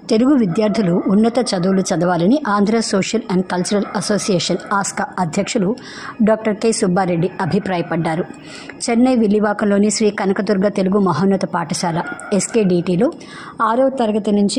తెలుగు విద్యార్థులు ఉన్నత చదువులు చదవాలని Andhra social and cultural association ASCA అధ్యక్షులు డాక్టర్ కె సుబ్బారెడ్డి అభిప్రాయపడ్డారు. చెన్నై విల్లివాకంలోని శ్రీ కనకదుర్గ తెలుగు మహోన్నత పాఠశాల ఎస్కేడిటిలో 6వ తరగతి నుంచి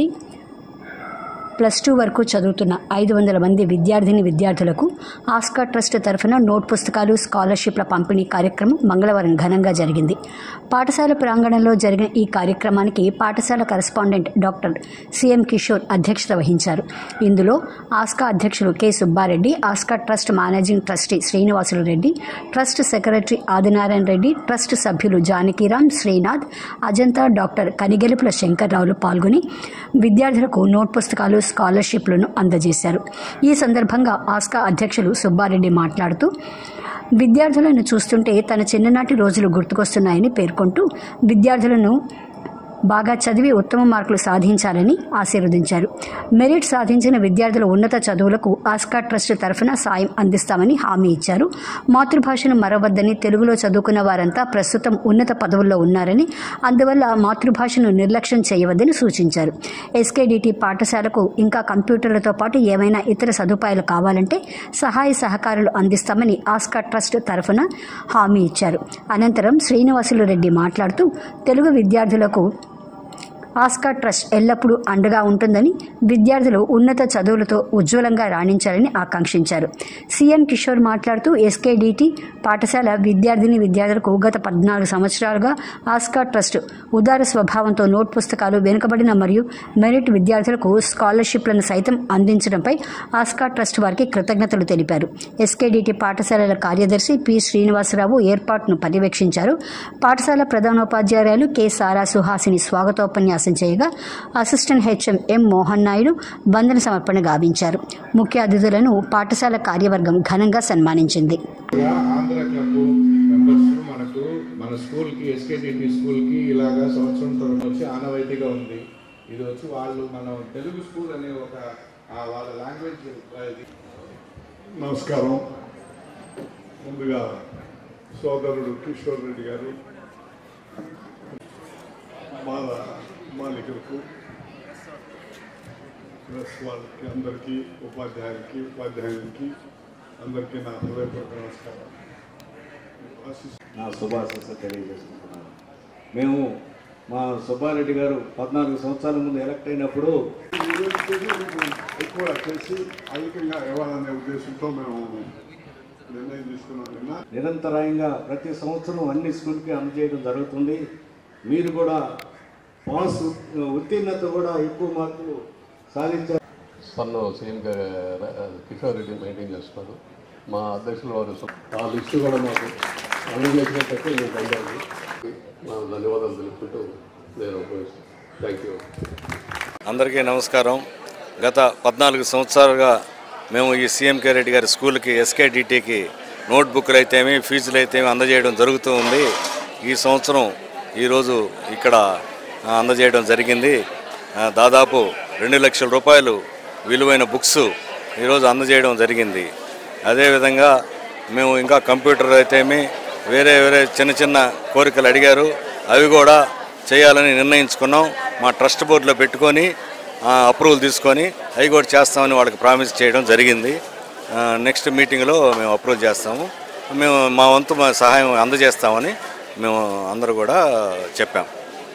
+2 వరకు చదువుతున్న 500 మంది విద్యార్థులకు ఆస్కా ట్రస్ట్ తరఫున నోట్ పుస్తకాలు, స్కాలర్షిప్ల పంపిణీ కార్యక్రమం మంగళవారం ఘనంగా జరిగింది. పాఠశాల ప్రాంగణంలో జరిగిన ఈ కార్యక్రమానికి పాఠశాల కరెస్పాండెంట్ డాక్టర్ సిఎం కిషోర్ అధ్యక్షత వహించారు. ఇందులో ఆస్కా అధ్యక్షులు K Subbareddy, ASCA trust managing trustee Srinivasulu Reddy, trust secretary Adinarayana Reddy, trust సభ్యులు జానకీరామ్, శ్రీనాథ్, అజంతా, డాక్టర్ కనిగెలుపుల శంకర్రావులు పాల్గొని విద్యార్థులకు నోట్ పుస్తకాలు, స్కాలర్షిప్లను అందజేశారు. ఈ సందర్భంగా ఆస్కా అధ్యక్షులు సుబ్బారెడ్డి మాట్లాడుతూ విద్యార్థులను చూస్తుంటే తన చిన్ననాటి రోజులు గుర్తుకొస్తున్నాయని పేర్కొంటూ విద్యార్థులను బాగా చదివి ఉత్తమ మార్కులు సాధించాలని ఆశీర్వదించారు. మెరిట్ సాధించిన విద్యార్థుల ఉన్నత చదువులకు ఆస్కా ట్రస్ట్ తరఫున సాయం అందిస్తామని హామీ ఇచ్చారు. మాతృభాషను మరవద్దని, తెలుగులో చదువుకున్న వారంతా ప్రస్తుతం ఉన్నత పదవుల్లో ఉన్నారని, అందువల్ల మాతృభాషను నిర్లక్ష్యం చేయవద్దని సూచించారు. ఎస్కేడిటి పాఠశాలకు ఇంకా కంప్యూటర్లతో పాటు ఏమైనా ఇతర సదుపాయాలు కావాలంటే సహాయ సహకారాలు అందిస్తామని ఆస్కా ట్రస్ట్ తరఫున హామీ ఇచ్చారు. అనంతరం శ్రీనివాసులు రెడ్డి మాట్లాడుతూ తెలుగు విద్యార్థులకు ఆస్కా ట్రస్ట్ ఎల్లప్పుడూ అండగా ఉంటుందని, విద్యార్థులు ఉన్నత చదువులతో ఉజ్వలంగా రాణించాలని ఆకాంక్షించారు. సీఎం కిషోర్ మాట్లాడుతూ ఎస్కేడిటి పాఠశాల విద్యార్థులకు గత 14 సంవత్సరాలుగా ఆస్కా ట్రస్ట్ ఉదార స్వభావంతో నోట్ పుస్తకాలు, వెనుకబడిన మరియు మెరిట్ విద్యార్థులకు స్కాలర్షిప్లను సైతం అందించడంపై ఆస్కా ట్రస్ట్ వారికి కృతజ్ఞతలు తెలిపారు. ఎస్కేడిటి పాఠశాలల కార్యదర్శి పి శ్రీనివాసరావు ఏర్పాటును పర్యవేక్షించారు. పాఠశాల ప్రధానోపాధ్యాయురాలు కె సారా సుహాసిని స్వాగతోపన్యాసం చేయగా assistant HM M Mohan Naidu వందన సమర్పణ గావించారు. ముఖ్య అతిథులను పాఠశాల కార్యవర్గం ఘనంగా సన్మానించింది. మన స్కూల్కి ఎస్కేడిటి స్కూల్కి ఇలాగా సంవత్సరం తరఫు వచ్చి ఆనవాయితీగా ఉంది. ఇది వచ్చి వాళ్ళు మన తెలుగు స్కూల్ అనే ఒక వాళ్ళ లాంగ్వేజ్. నమస్కారం. ముందుగా సోదరుడు కిషోర్ రెడ్డి గారు, మాలికులకు, ప్రెస్ వాళ్ళకి, అందరికీ, ఉపాధ్యాయులకి అందరికీ నా హృదయపూర్వక నమస్కారం, నా శుభాశీస్సులు తెలియజేసుకుంటున్నాను. మేము మా సుబ్బారెడ్డి గారు 14 సంవత్సరాల ముందు ఎలక్ట్ అయినప్పుడు ఎక్కువ చేసి అధికంగా ఇవ్వాలనే ఉద్దేశంతో మేము నిర్ణయం తీసుకున్నాం. నిరంతరాయంగా ప్రతి సంవత్సరం అన్ని స్కూల్కి అందజేయడం జరుగుతుంది. మీరు కూడా పాస్ ఉత్తీర్ణత కూడా ఎక్కువ మార్కులు సాధించారు. స్పందన సీఎం కిషోర్ రెడ్డి మెయింటైన్ చేస్తున్నారు. మా అధ్యక్షులు వారు ఆ లిస్టు కూడా మాకు అందజేసినట్టు నేను ధన్యవాదాలు నా ధన్యవాదాలు తెలుపుకుంటూ నేను థ్యాంక్ యూ. అందరికీ నమస్కారం. గత 14 సంవత్సరాలుగా మేము ఈ సీఎంకే రెడ్డి గారి స్కూల్కి ఎస్కేడిటికి నోట్బుక్లు అయితేమి, ఫీజులు అయితేమి అందజేయడం జరుగుతూ ఉంది. ఈ సంవత్సరం ఈరోజు ఇక్కడ అందజేయడం జరిగింది. దాదాపు 2 లక్షల రూపాయలు విలువైన బుక్స్ ఈరోజు అందజేయడం జరిగింది. అదేవిధంగా మేము ఇంకా కంప్యూటర్ అయితేమి వేరే చిన్న కోరికలు అడిగారు, అవి కూడా చేయాలని నిర్ణయించుకున్నాం. మా ట్రస్ట్ బోర్డులో పెట్టుకొని అప్రూవల్ తీసుకొని అవి కూడా చేస్తామని వాళ్ళకి ప్రామిస్ చేయడం జరిగింది. నెక్స్ట్ మీటింగ్లో మేము అప్రూవల్ చేస్తాము. మేము మా వంతు సహాయం అందజేస్తామని మేము అందరూ కూడా చెప్పాం.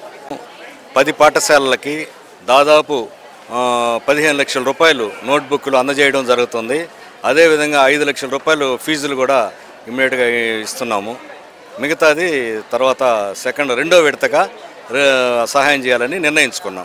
10 పాఠశాలలకి దాదాపు 15 లక్షల రూపాయలు నోట్బుక్లు అందజేయడం జరుగుతుంది. అదేవిధంగా 5 లక్షల రూపాయలు ఫీజులు కూడా ఇమ్మీడియట్గా ఇస్తున్నాము. మిగతాది తర్వాత రెండో విడతగా సహాయం చేయాలని నిర్ణయించుకున్నాం.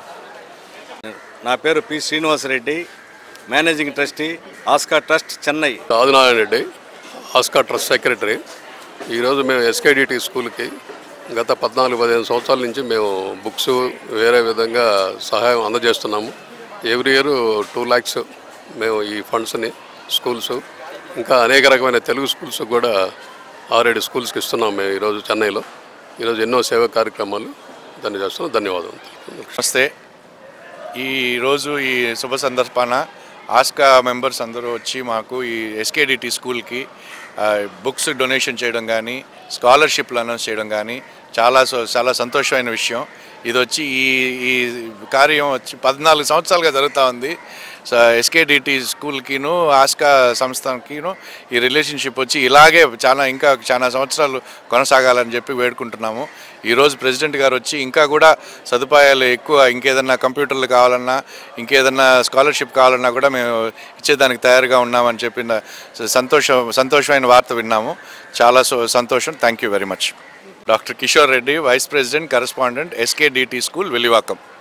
నా పేరు P Srinivasareddy, managing trustee, ASCA trust, Chennai. Adinarayana Reddy, ASCA trust secretary. ఈరోజు మేము ఎస్కేడిటి స్కూల్కి గత 14-15 సంవత్సరాల నుంచి మేము బుక్స్ వేరే విధంగా సహాయం అందజేస్తున్నాము. ఎవ్రీ ఇయర్ 2 lakhs మేము ఈ ఫండ్స్ని స్కూల్స్, ఇంకా అనేక రకమైన తెలుగు స్కూల్స్ కూడా 6-7 స్కూల్స్కి ఇస్తున్నాం మేము ఈరోజు చెన్నైలో. ఈరోజు ఎన్నో సేవా కార్యక్రమాలు దాన్ని చేస్తున్నాం. ధన్యవాదాలు. నమస్తే. ఈరోజు ఈ శుభ సందర్భాన ఆస్కా మెంబర్స్ అందరూ వచ్చి మాకు ఈ ఎస్కేడిటి స్కూల్కి బుక్స్ డొనేషన్ చేయడం కానీ, స్కాలర్షిప్లు అనౌన్స్ చేయడం కానీ చాలా సంతోషమైన విషయం. ఇది వచ్చి ఈ కార్యం వచ్చి 14 సంవత్సరాలుగా జరుగుతూ ఉంది. ఎస్కేడిటి స్కూల్కిను ఆస్కా సంస్థకిను ఈ రిలేషన్షిప్ వచ్చి ఇలాగే ఇంకా చాలా సంవత్సరాలు కొనసాగాలని చెప్పి వేడుకుంటున్నాము. ఈరోజు ప్రెసిడెంట్ గారు వచ్చి ఇంకా కూడా సదుపాయాలు ఎక్కువ, ఇంకేదన్నా కంప్యూటర్లు కావాలన్నా, ఇంకేదన్నా స్కాలర్షిప్ కావాలన్నా కూడా మేము ఇచ్చేదానికి తయారుగా ఉన్నామని చెప్పిన సంతోషమైన వార్త విన్నాము. చాలా సంతోషం. Thank you very much. Doctor Kishore Reddy, vice president correspondent, SKDT school, Villivakkam.